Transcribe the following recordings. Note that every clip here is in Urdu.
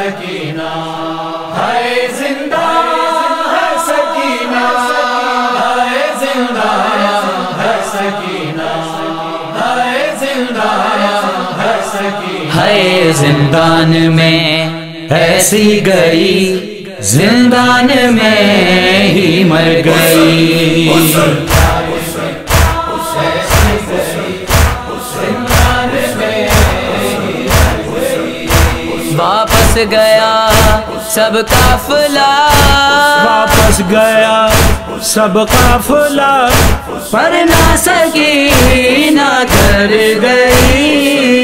سکینہ ہے زندہ ہے سکینہ ہے زندہ ہے سکینہ ہے زندہ ہے سکینہ ہے زندان میں ایسی گئی زندان میں ہی مر گئی واپس گیا سب قافلہ واپس گیا سب قافلہ پر نہ سکینہ کر گئی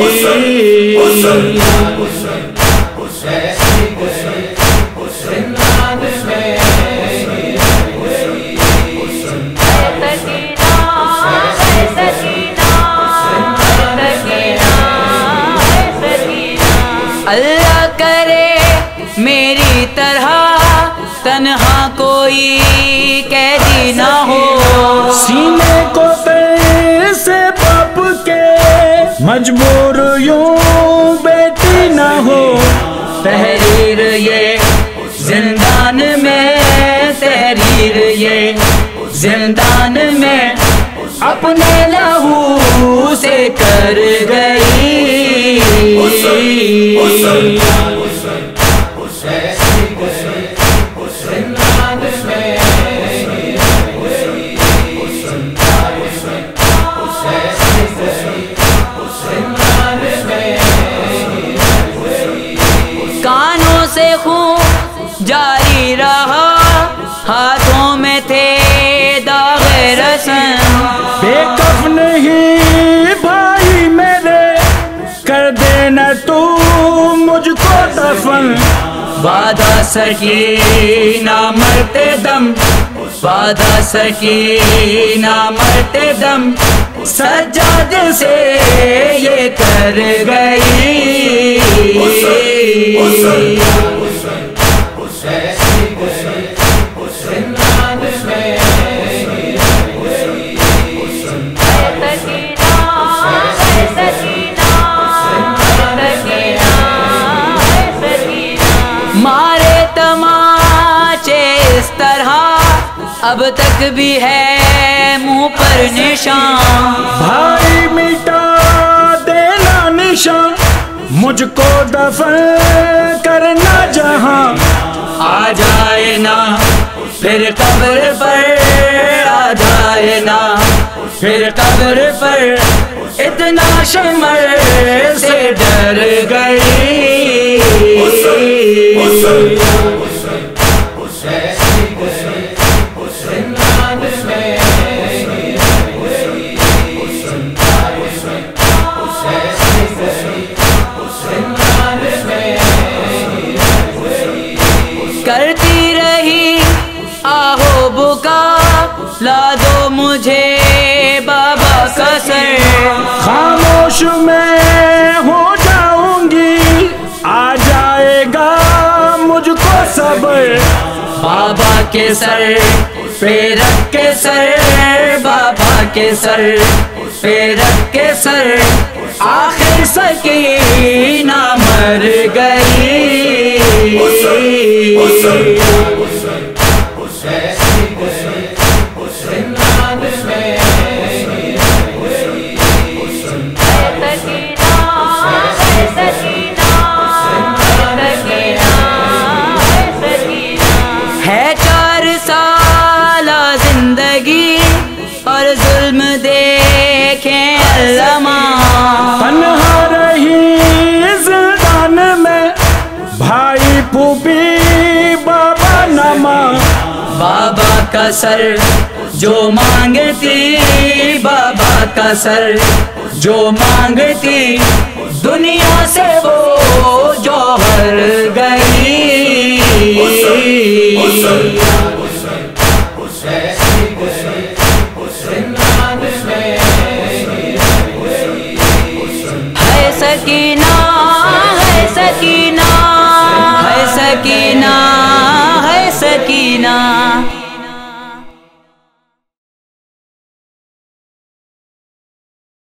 اللہ کرے میری طرح تنہا کوئی قیدی نہ ہو سینے کو تیر سے پپ کے مجبور یوں بیٹی نہ ہو تحریر یہ زندان میں تحریر یہ زندان میں اپنے لہو سے کر گئی کانوں سے خون جاری رہا ہاتھوں میں تھے داغ رسم بے کف نہیں بھائی میرے کر دینا تو مجھ کو دفن وعدہ سکینہ مرتے دم وعدہ سکینہ مرتے دم سجاد سے یہ کر گئی مارے تماچے اس طرح اب تک بھی ہے منہ پر نشان بھائی مٹا دینا نشان مجھ کو دفن کرنا جہاں آ جائے نا پھر قبر پر آ جائے نا پھر قبر پر اتنا شمر سے ڈر گئی کرتی رہی آہو بکا لا دو مجھے بابا کا سر خاموش میں ہو جاؤں گی آ جائے گا مجھ کو صبر بابا کے سر پہ رکھ کے سر بابا کے سر پہ رکھ کے سر آخر سکینہ مر گئی ہے 4 سالہ زندگی اور ظلم دیکھیں علامہ تنہا رہی زندان میں بھائی پھوپھی بابا نما بابا کا سر جو مانگتی بابا کا سر جو مانگتی دنیا سے وہ جوہر گئی ہے سکینہ